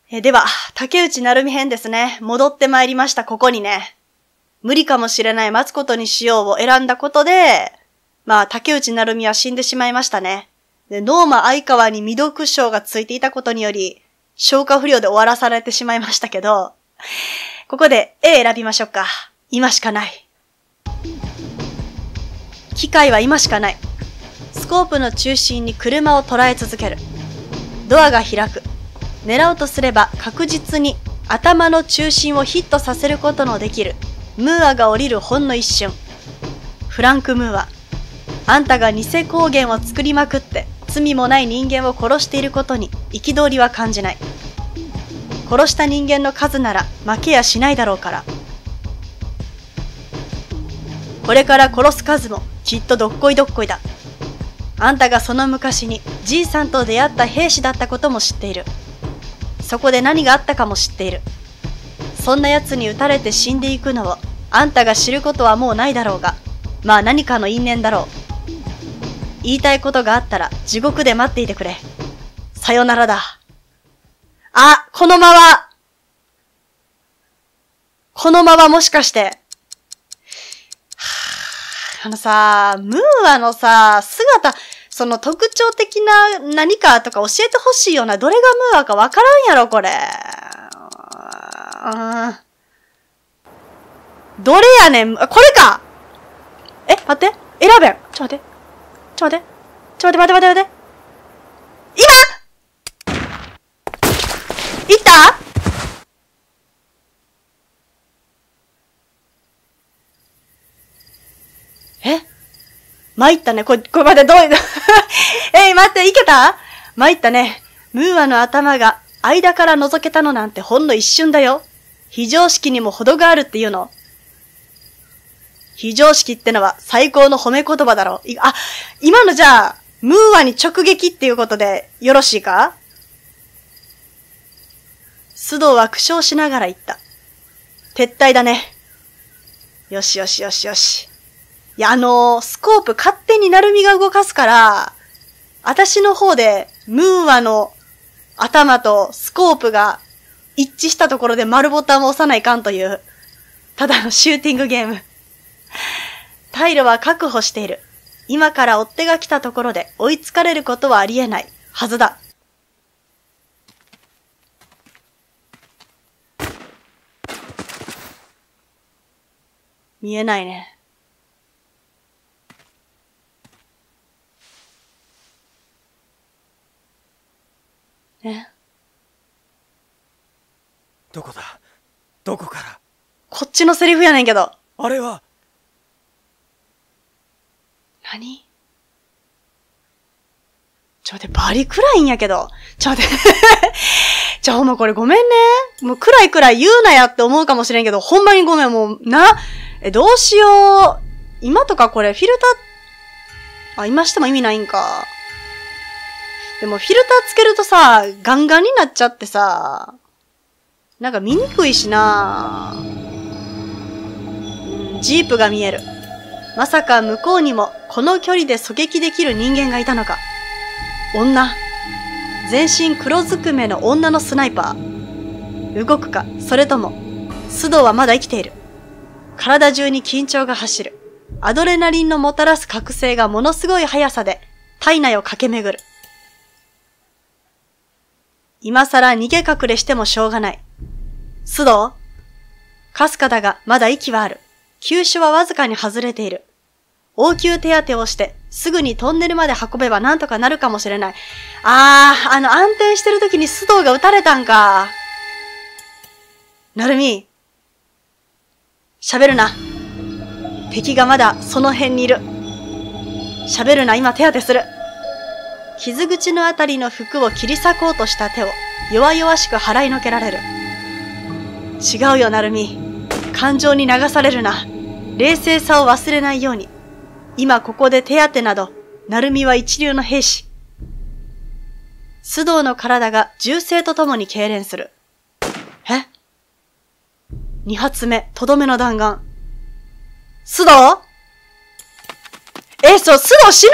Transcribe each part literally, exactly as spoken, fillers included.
え、では、竹内成美編ですね。戻ってまいりました、ここにね。無理かもしれない待つことにしようを選んだことで、まあ、竹内成美は死んでしまいましたね。で、ノーマ相川に未読賞がついていたことにより、消化不良で終わらされてしまいましたけど、ここで A 選びましょうか。今しかない。機会は今しかない。スコープの中心に車を捉え続ける。ドアが開く。狙うとすれば確実に頭の中心をヒットさせることのできるムーアが降りるほんの一瞬。フランク・ムーア、あんたが偽光源を作りまくって罪もない人間を殺していることに憤りは感じない。殺した人間の数なら負けやしないだろうから。これから殺す数もきっとどっこいどっこいだ。あんたがその昔にじいさんと出会った兵士だったことも知っている。そこで何があったかも知っている。そんな奴に撃たれて死んでいくのをあんたが知ることはもうないだろうが、まあ何かの因縁だろう。言いたいことがあったら地獄で待っていてくれ。さよならだ。あ、この間は、この間はもしかして、はぁ、あのさ、ムーアのさ、姿、その特徴的な何かとか教えてほしいよな。どれがムーアかわからんやろ、これ。どれやねん。これか。え、待って。選べん。ちょ、待って。ちょ、待って。ちょ、待って、待って、待って、待って。今いったえ参ったね。これ、これ待って、どういう、えい、待って、いけた参ったね。ムーアの頭が間から覗けたのなんてほんの一瞬だよ。非常識にも程があるっていうの。非常識ってのは最高の褒め言葉だろう。あ、今のじゃあ、ムーアに直撃っていうことでよろしいか？須藤は苦笑しながら言った。撤退だね。よしよしよしよし。いや、あのー、スコープ勝手に成美が動かすから、私の方でムーアの頭とスコープが一致したところで丸ボタンを押さないかんという、ただのシューティングゲーム。退路は確保している。今から追っ手が来たところで追いつかれることはありえないはずだ。見えないね。え？ どこだ？どこから？ こっちのセリフやねんけど。 あれは？ 何？ちょ、待って、バリ暗いんやけど。ちょ、待って。ちょ、ほんまこれごめんね。もう暗い暗い言うなやって思うかもしれんけど、ほんまにごめん、もう、な、え、どうしよう。今とかこれフィルター、あ、今しても意味ないんか。でもフィルターつけるとさ、ガンガンになっちゃってさ、なんか見にくいしな。うん、ジープが見える。まさか向こうにもこの距離で狙撃できる人間がいたのか。女。全身黒ずくめの女のスナイパー。動くか、それとも、須藤はまだ生きている。体中に緊張が走る。アドレナリンのもたらす覚醒がものすごい速さで体内を駆け巡る。今さら逃げ隠れしてもしょうがない。須藤？かすかだがまだ息はある。急所はわずかに外れている。応急手当てをしてすぐにトンネルまで運べばなんとかなるかもしれない。あー、あの安定してる時に須藤が撃たれたんか。なるみ、喋るな。敵がまだその辺にいる。喋るな、今手当てする。傷口のあたりの服を切り裂こうとした手を弱々しく払いのけられる。違うよ、なるみ。感情に流されるな。冷静さを忘れないように。今ここで手当てなど、なるみは一流の兵士。須藤の体が銃声とともに痙攣する。え？二発目、とどめの弾丸。須藤？え、そう、須藤死ぬ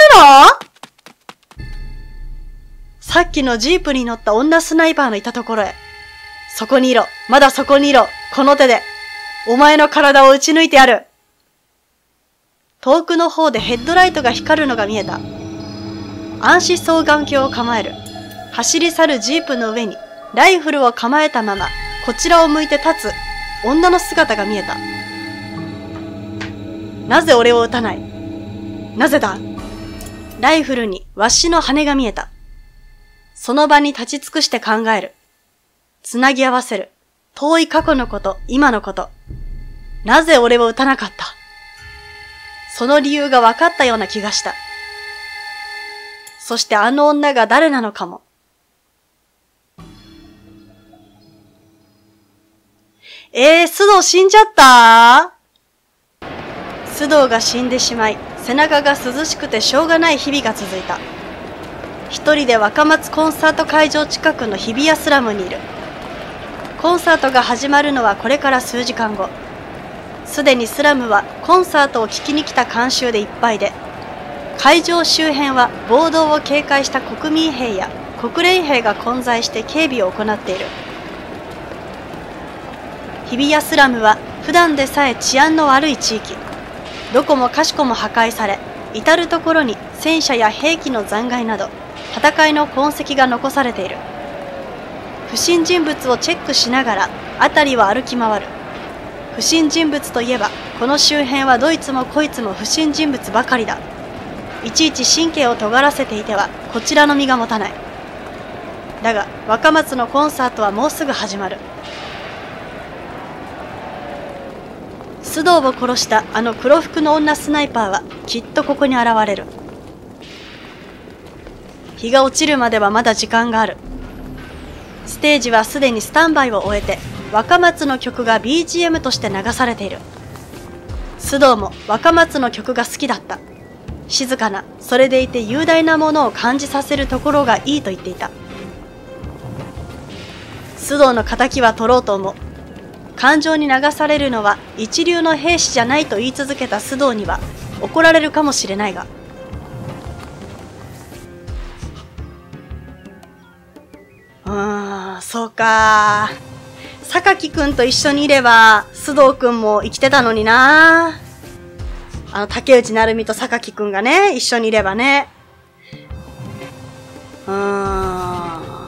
の？さっきのジープに乗った女スナイパーのいたところへ。 そこにいろ。まだそこにいろ。この手で。お前の体を打ち抜いてやる。遠くの方でヘッドライトが光るのが見えた。暗視双眼鏡を構える。走り去るジープの上にライフルを構えたままこちらを向いて立つ女の姿が見えた。なぜ俺を撃たない？なぜだ？ライフルにわしの羽が見えた。その場に立ち尽くして考える。つなぎ合わせる。遠い過去のこと、今のこと。なぜ俺を撃たなかった？その理由が分かったような気がした。そしてあの女が誰なのかも。えー、須藤死んじゃった？須藤が死んでしまい、背中が涼しくてしょうがない日々が続いた。一人で若松コンサート会場近くの日比谷スラムにいる。コンサートが始まるのはこれから数時間後。すでにスラムはコンサートを聴きに来た観衆でいっぱいで、会場周辺は暴動を警戒した国民兵や国連兵が混在して警備を行っている。日比谷スラムは普段でさえ治安の悪い地域。どこもかしこも破壊され、至るところに戦車や兵器の残骸など、戦いの痕跡が残されている。不審人物をチェックしながら辺りを歩き回る。不審人物といえば、この周辺はどいつもこいつも不審人物ばかりだ。いちいち神経を尖らせていては、こちらの身が持たない。だが、若松のコンサートはもうすぐ始まる。須藤を殺したあの黒服の女スナイパーは、きっとここに現れる。日が落ちるまではまだ時間がある。ステージはすでにスタンバイを終えて、若松の曲が ビージーエム として流されている。須藤も若松の曲が好きだった。静かな、それでいて雄大なものを感じさせるところがいいと言っていた。須藤の仇は取ろうと思う。感情に流されるのは一流の兵士じゃないと言い続けた須藤には怒られるかもしれないが。うーん、そうか。榊くんと一緒にいれば須藤くんも生きてたのにな。あの竹内成美と榊くんがね、一緒にいればね。うーん。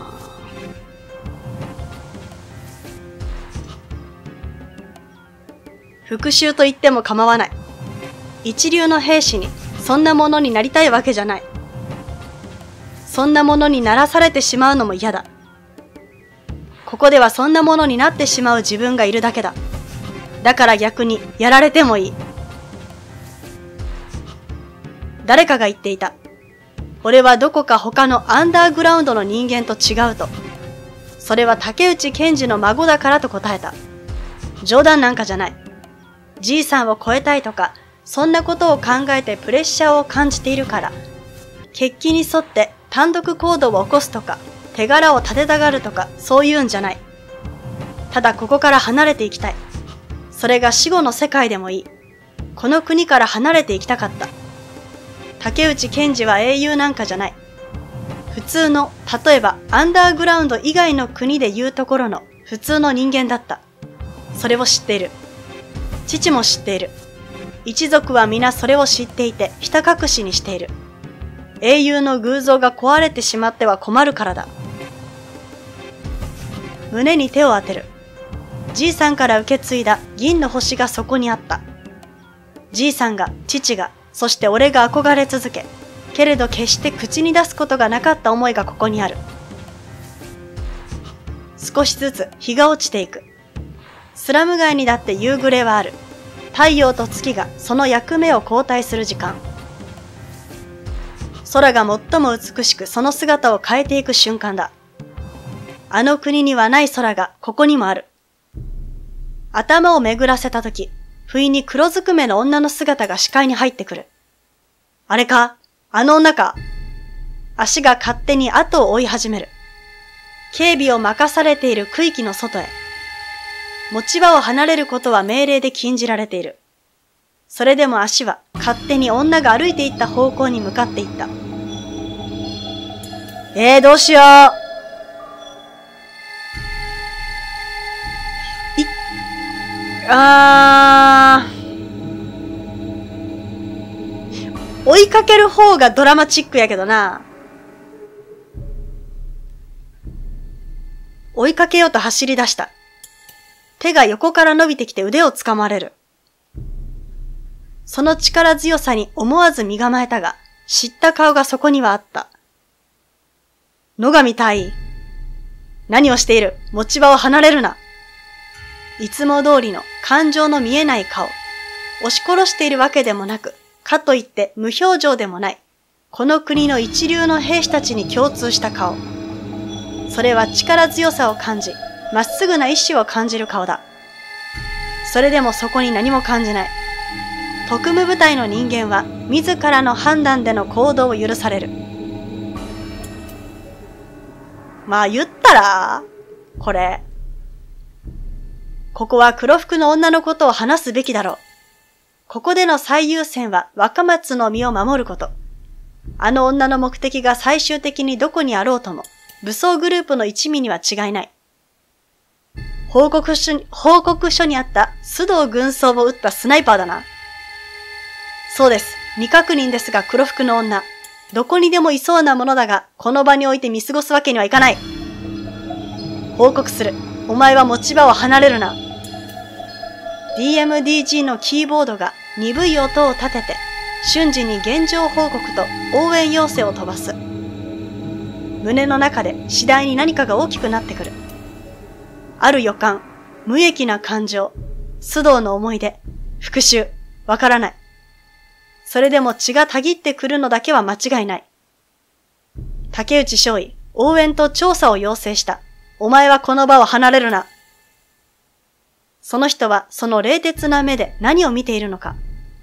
復讐と言っても構わない。一流の兵士にそんなものになりたいわけじゃない。そんなものにならされてしまうのも嫌だ。ここではそんなものになってしまう自分がいるだけだ。だから逆にやられてもいい。誰かが言っていた。俺はどこか他のアンダーグラウンドの人間と違うと。それは竹内健二の孫だからと答えた。冗談なんかじゃない。じいさんを超えたいとか、そんなことを考えてプレッシャーを感じているから。決起に沿って単独行動を起こすとか、手柄を立てたがるとか、そういうんじゃない。ただここから離れていきたい。それが死後の世界でもいい。この国から離れていきたかった。竹内健二は英雄なんかじゃない。普通の、例えばアンダーグラウンド以外の国で言うところの普通の人間だった。それを知っている。父も知っている。一族は皆それを知っていて、ひた隠しにしている。英雄の偶像が壊れてしまっては困るからだ。胸に手を当てる。じいさんから受け継いだ銀の星がそこにあった。じいさんが、父が、そして俺が憧れ続け、けれど決して口に出すことがなかった思いがここにある。少しずつ日が落ちていく。スラム街にだって夕暮れはある。太陽と月がその役目を交代する時間。空が最も美しくその姿を変えていく瞬間だ。あの国にはない空がここにもある。頭を巡らせたとき、不意に黒ずくめの女の姿が視界に入ってくる。あれか？あの女か？足が勝手に後を追い始める。警備を任されている区域の外へ。持ち場を離れることは命令で禁じられている。それでも足は勝手に女が歩いていった方向に向かっていった。えー、どうしよう。 あー。追いかける方がドラマチックやけどな。追いかけようと走り出した。手が横から伸びてきて腕を掴まれる。その力強さに思わず身構えたが、知った顔がそこにはあった。野上大尉。何をしている？持ち場を離れるな。いつも通りの感情の見えない顔。押し殺しているわけでもなく、かといって無表情でもない。この国の一流の兵士たちに共通した顔。それは力強さを感じ、まっすぐな意志を感じる顔だ。それでもそこに何も感じない。特務部隊の人間は自らの判断での行動を許される。まあ言ったら、これ。ここは黒服の女のことを話すべきだろう。ここでの最優先は若松の身を守ること。あの女の目的が最終的にどこにあろうとも、武装グループの一味には違いない。報告書に、報告書にあった須藤軍曹を撃ったスナイパーだな。そうです。未確認ですが黒服の女。どこにでもいそうなものだが、この場において見過ごすわけにはいかない。報告する。お前は持ち場を離れるな。ディーエムディージー のキーボードが鈍い音を立てて、瞬時に現状報告と応援要請を飛ばす。胸の中で次第に何かが大きくなってくる。ある予感、無益な感情、須藤の思い出、復讐、わからない。それでも血がたぎってくるのだけは間違いない。竹内少尉、応援と調査を要請した。お前はこの場を離れるな。その人はその冷徹な目で何を見ているのか。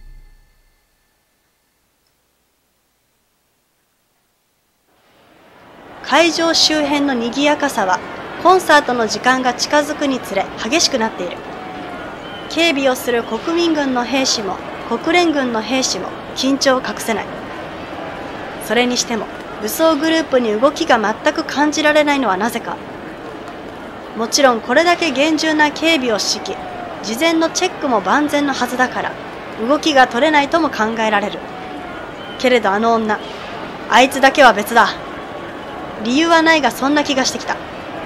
会場周辺の賑やかさはコンサートの時間が近づくにつれ激しくなっている。警備をする国民軍の兵士も国連軍の兵士も緊張を隠せない。それにしても武装グループに動きが全く感じられないのはなぜか。もちろんこれだけ厳重な警備を敷き、事前のチェックも万全のはずだから、動きが取れないとも考えられる。けれどあの女、あいつだけは別だ。理由はないがそんな気がしてきた。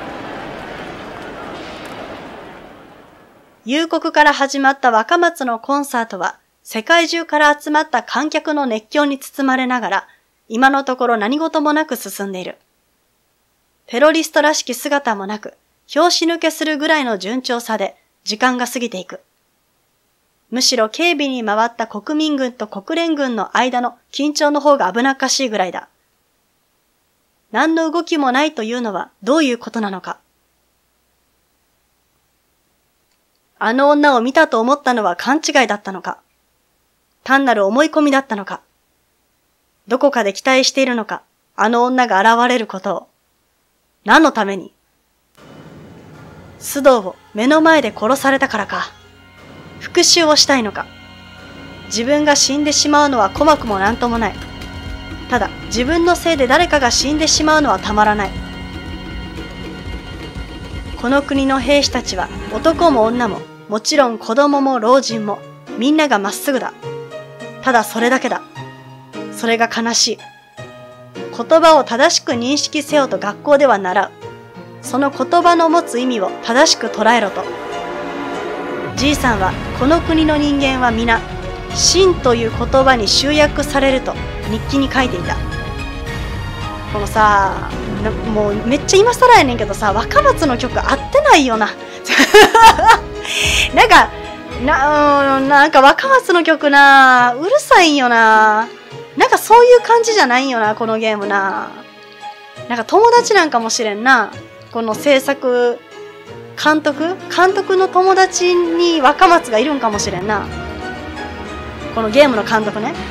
夕刻から始まった若松のコンサートは、世界中から集まった観客の熱狂に包まれながら、今のところ何事もなく進んでいる。テロリストらしき姿もなく、拍子抜けするぐらいの順調さで時間が過ぎていく。むしろ警備に回った国民軍と国連軍の間の緊張の方が危なっかしいぐらいだ。何の動きもないというのはどういうことなのか。あの女を見たと思ったのは勘違いだったのか。単なる思い込みだったのか。どこかで期待しているのか、あの女が現れることを。何のために？須藤を目の前で殺されたからか。復讐をしたいのか。自分が死んでしまうのは怖くもなんともない。ただ、自分のせいで誰かが死んでしまうのはたまらない。この国の兵士たちは男も女も、もちろん子供も老人も、みんながまっすぐだ。ただそれだけだ。それが悲しい。言葉を正しく認識せよと学校では習う。その言葉の持つ意味を正しく捉えろと。じいさんはこの国の人間は皆、真という言葉に集約されると日記に書いていた。このさ、もうめっちゃ今更やねんけどさ、若松の曲合ってないよな。なんか、な、なんか若松の曲な、うるさいんよな。なんかそういう感じじゃないんよな、このゲームな。なんか友達なんかもしれんな。この制作、監督監督の友達に若松がいるんかもしれんな。このゲームの監督ね。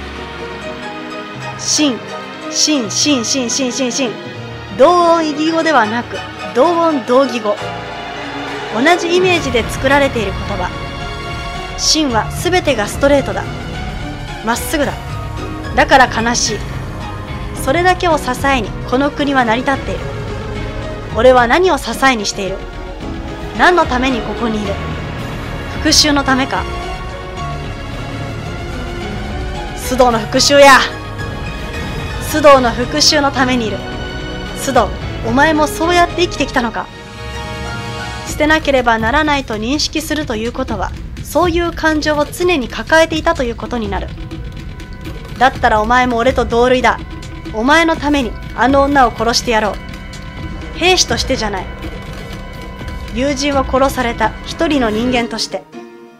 真、真、真、真、真、真、真。同音異義語ではなく、同音同義語。同じイメージで作られている言葉。真は全てがストレートだ。まっすぐだ。だから悲しい。それだけを支えにこの国は成り立っている。俺は何を支えにしている？何のためにここにいる？ 復讐のためか。須藤の復讐や。須藤の復讐のためにいる。須藤、お前もそうやって生きてきたのか。捨てなければならないと認識するということは、そういう感情を常に抱えていたということになる。だったらお前も俺と同類だ。お前のためにあの女を殺してやろう。兵士としてじゃない。友人を殺された一人の人間として。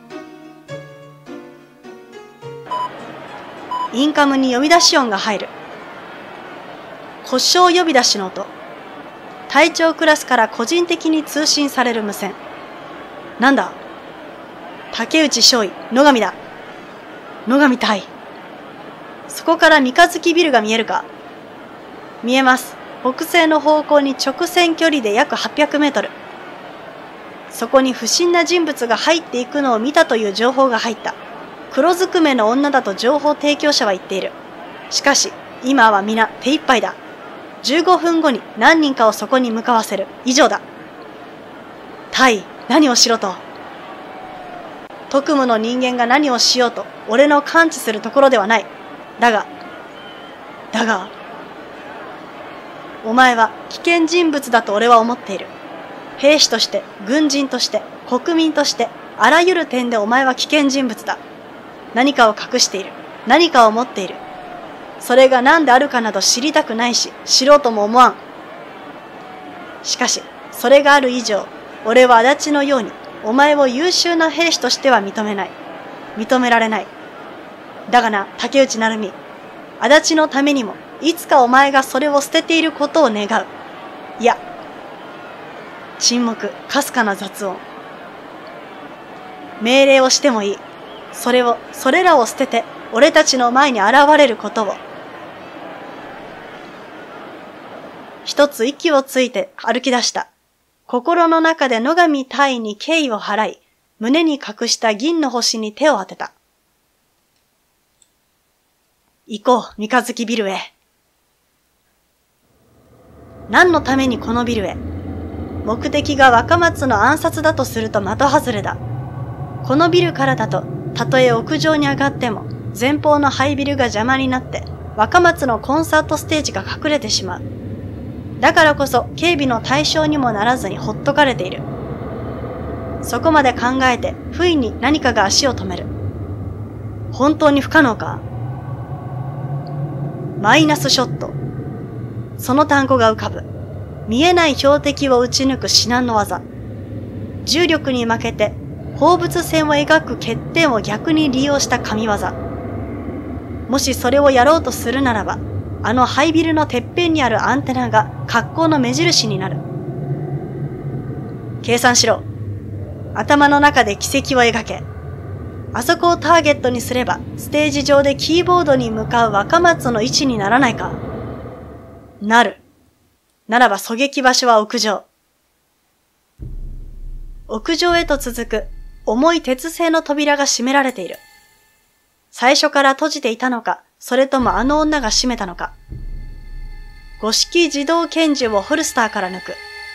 インカムに呼び出し音が入る。故障呼び出しの音。隊長クラスから個人的に通信される無線。なんだ？竹内少尉、野上だ。野上隊。そこから三日月ビルが見えるか？見えます。北西の方向に直線距離で約はっぴゃくメートル。そこに不審な人物が入っていくのを見たという情報が入った。黒ずくめの女だと情報提供者は言っている。しかし、今は皆手一杯だ。じゅうごふんごに何人かをそこに向かわせる。以上だ。タイ、何をしろと。特務の人間が何をしようと、俺の感知するところではない。だが、だが、お前は危険人物だと俺は思っている。兵士として、軍人として、国民として、あらゆる点でお前は危険人物だ。何かを隠している。何かを持っている。それが何であるかなど知りたくないし、知ろうとも思わん。しかし、それがある以上、俺は足立のように、お前を優秀な兵士としては認めない。認められない。だがな、竹内成美、足立のためにも、いつかお前がそれを捨てていることを願う。いや、沈黙、かすかな雑音。命令をしてもいい。それを、それらを捨てて、俺たちの前に現れることを。一つ息をついて歩き出した。心の中で野上隊に敬意を払い、胸に隠した銀の星に手を当てた。行こう、三日月ビルへ。何のためにこのビルへ？目的が若松の暗殺だとすると的外れだ。このビルからだと、たとえ屋上に上がっても、前方の廃ビルが邪魔になって、若松のコンサートステージが隠れてしまう。だからこそ警備の対象にもならずにほっとかれている。そこまで考えて不意に何かが足を止める。本当に不可能か？マイナスショット。その単語が浮かぶ。見えない標的を撃ち抜く至難の技。重力に負けて放物線を描く欠点を逆に利用した神業。もしそれをやろうとするならば、あの廃ビルのてっぺんにあるアンテナが格好の目印になる。計算しろ。頭の中で軌跡を描け。あそこをターゲットにすれば、ステージ上でキーボードに向かう若松の位置にならないか？なる。ならば狙撃場所は屋上。屋上へと続く重い鉄製の扉が閉められている。最初から閉じていたのか、それともあの女が閉めたのか。五式自動拳銃をホルスターから抜く。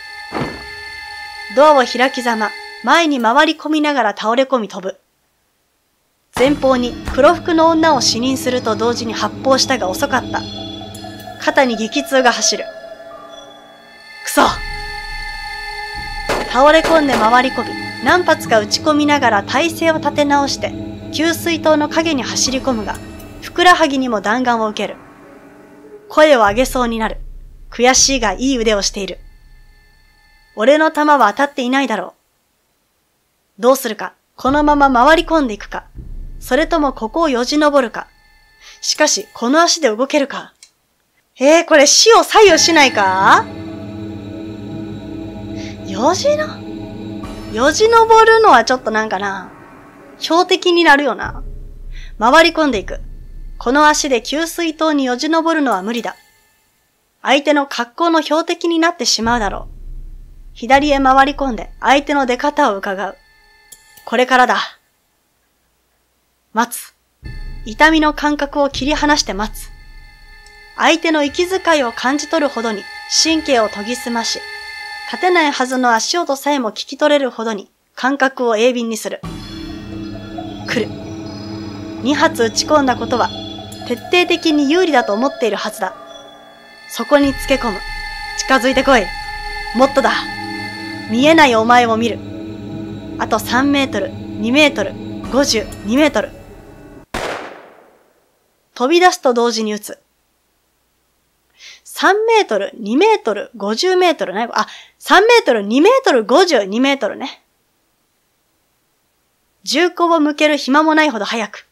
ドアを開きざま、前に回り込みながら倒れ込み飛ぶ。前方に黒服の女を視認すると同時に発砲したが遅かった。肩に激痛が走る。くそ！倒れ込んで回り込み、何発か撃ち込みながら体勢を立て直して、給水塔の影に走り込むが、ふくらはぎにも弾丸を受ける。声を上げそうになる。悔しいがいい腕をしている。俺の弾は当たっていないだろう。どうするか、このまま回り込んでいくか、それともここをよじ登るか。しかし、この足で動けるか。えー、これ死を左右しないか？よじのよじ登るのはちょっとなんかな。標的になるよな。回り込んでいく。この足で給水塔によじ登るのは無理だ。相手の格好の標的になってしまうだろう。左へ回り込んで相手の出方を伺う。これからだ。待つ。痛みの感覚を切り離して待つ。相手の息遣いを感じ取るほどに神経を研ぎ澄まし、立てないはずの足音さえも聞き取れるほどに感覚を鋭敏にする。 来る。二発撃ち込んだことは徹底的に有利だと思っているはずだ。そこにつけ込む。近づいてこい。もっとだ。見えないお前を見る。あとさんメートル、にメートル、ごじゅう、にメートル。飛び出すと同時に撃つ。さんメートル、にメートル、ごじゅうメートルね。あ、さんメートル、にメートル、ごじゅう、にメートルね。銃口を向ける暇もないほど早く。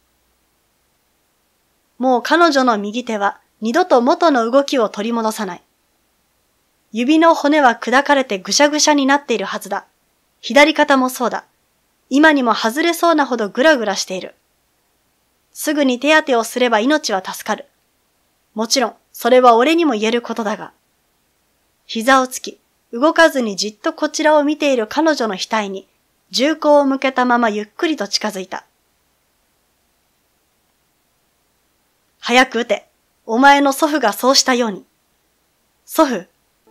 もう彼女の右手は二度と元の動きを取り戻さない。指の骨は砕かれてぐしゃぐしゃになっているはずだ。左肩もそうだ。今にも外れそうなほどぐらぐらしている。すぐに手当てをすれば命は助かる。もちろん、それは俺にも言えることだが。膝をつき、動かずにじっとこちらを見ている彼女の額に、銃口を向けたままゆっくりと近づいた。早く撃て。お前の祖父がそうしたように。祖父。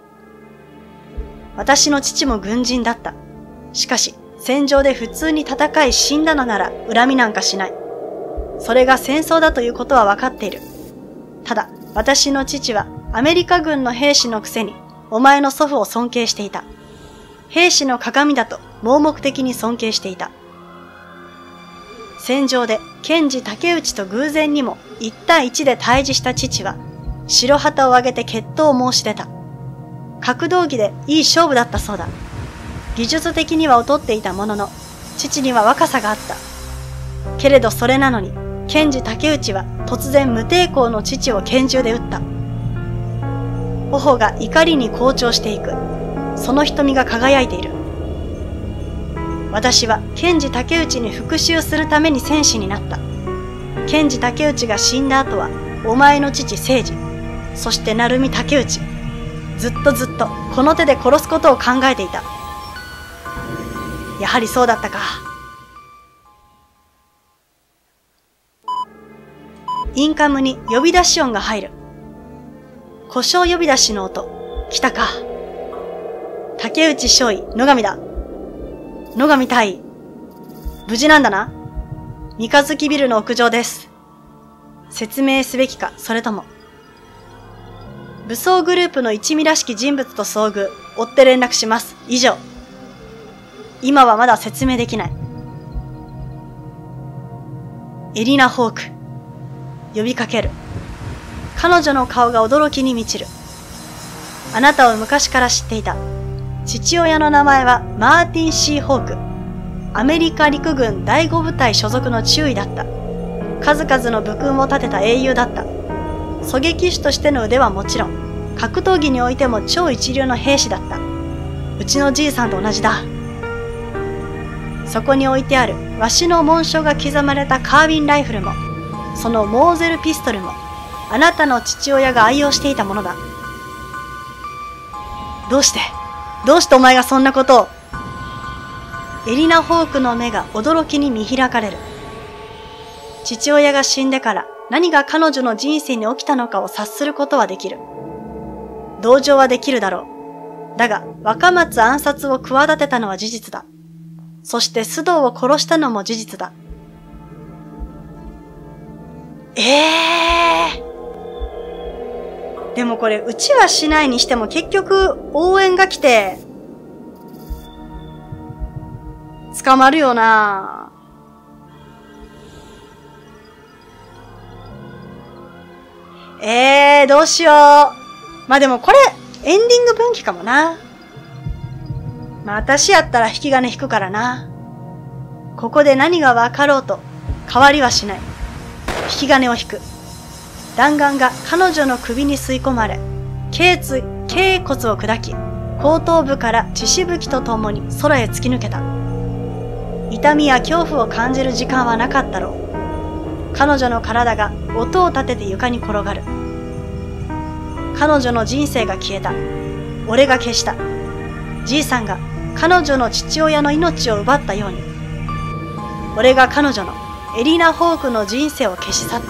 私の父も軍人だった。しかし、戦場で普通に戦い死んだのなら恨みなんかしない。それが戦争だということはわかっている。ただ、私の父はアメリカ軍の兵士のくせにお前の祖父を尊敬していた。兵士の鏡だと盲目的に尊敬していた。戦場で賢治竹内と偶然にも一対一で対峙した父は白旗を上げて決闘を申し出た。格闘技でいい勝負だったそうだ。技術的には劣っていたものの、父には若さがあった。けれどそれなのに、賢治竹内は突然無抵抗の父を拳銃で撃った。頬が怒りに紅潮していく。その瞳が輝いている。私は賢治竹内に復讐するために戦士になった。賢治竹内が死んだ後は、お前の父誠治、そして成海竹内、ずっとずっとこの手で殺すことを考えていた。やはりそうだったか。インカムに呼び出し音が入る。故障呼び出しの音。来たか。竹内少尉、野上だ。野上大尉。無事なんだな。三日月ビルの屋上です。説明すべきか、それとも。武装グループの一味らしき人物と遭遇。追って連絡します。以上。今はまだ説明できない。エリナ・ホーク。呼びかける。彼女の顔が驚きに満ちる。あなたを昔から知っていた。父親の名前はマーティン・シー・ホーク。アメリカ陸軍だいご部隊所属の中尉だった。数々の武勲を立てた英雄だった。狙撃手としての腕はもちろん、格闘技においても超一流の兵士だった。うちのじいさんと同じだ。そこに置いてあるわしの紋章が刻まれたカービンライフルも、そのモーゼルピストルも、あなたの父親が愛用していたものだ。どうしてどうしてお前がそんなことを。エリナ・ホークの目が驚きに見開かれる。父親が死んでから何が彼女の人生に起きたのかを察することはできる。同情はできるだろう。だが、若松暗殺を企てたのは事実だ。そして須藤を殺したのも事実だ。ええー。でもこれ、うちはしないにしても結局応援が来て、捕まるよな。ええー、どうしよう。まあでもこれ、エンディング分岐かもな。まあ私やったら引き金引くからな。ここで何が分かろうと変わりはしない。引き金を引く。弾丸が彼女の首に吸い込まれ、頸椎、頸骨を砕き、後頭部から血しぶきとともに空へ突き抜けた。痛みや恐怖を感じる時間はなかったろう。彼女の体が音を立てて床に転がる。彼女の人生が消えた。俺が消した。じいさんが彼女の父親の命を奪ったように。俺が彼女のエリナ・ホークの人生を消し去った。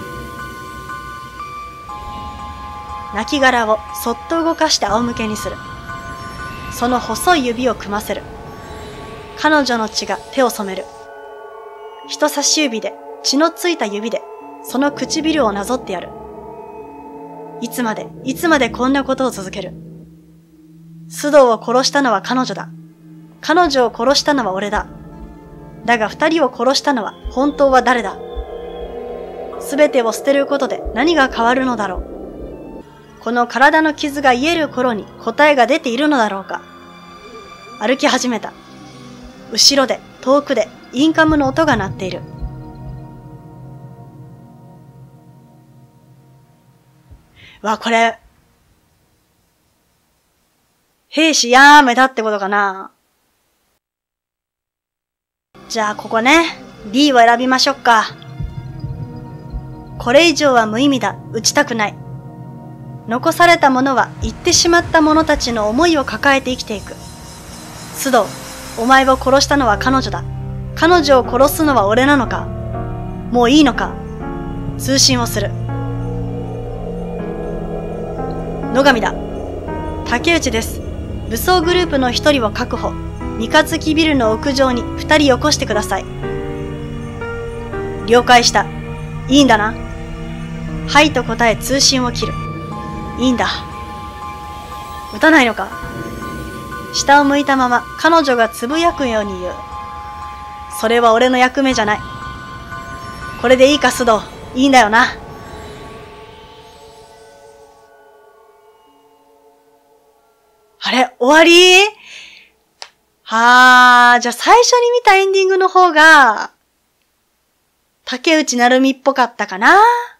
亡骸をそっと動かして仰向けにする。その細い指を組ませる。彼女の血が手を染める。 人差し指で、血のついた指で、その唇をなぞってやる。いつまで、いつまでこんなことを続ける。須藤を殺したのは彼女だ。彼女を殺したのは俺だ。だが二人を殺したのは本当は誰だ。すべてを捨てることで何が変わるのだろう。この体の傷が癒える頃に答えが出ているのだろうか。歩き始めた。後ろで、遠くで、インカムの音が鳴っている。わ、これ、兵士やめたってことかな。じゃあ、ここね、D を選びましょうか。これ以上は無意味だ。撃ちたくない。残された者は言ってしまった者たちの思いを抱えて生きていく。須藤、お前を殺したのは彼女だ。彼女を殺すのは俺なのか。もういいのか。通信をする。野上だ。竹内です。武装グループの一人を確保。三日月ビルの屋上に二人よこしてください。了解した。いいんだな。はいと答え通信を切る。いいんだ。撃たないのか。下を向いたまま彼女がつぶやくように言う。それは俺の役目じゃない。これでいいか須藤。いいんだよな。あれ終わり？はー、じゃあ最初に見たエンディングの方が、竹内成美っぽかったかな。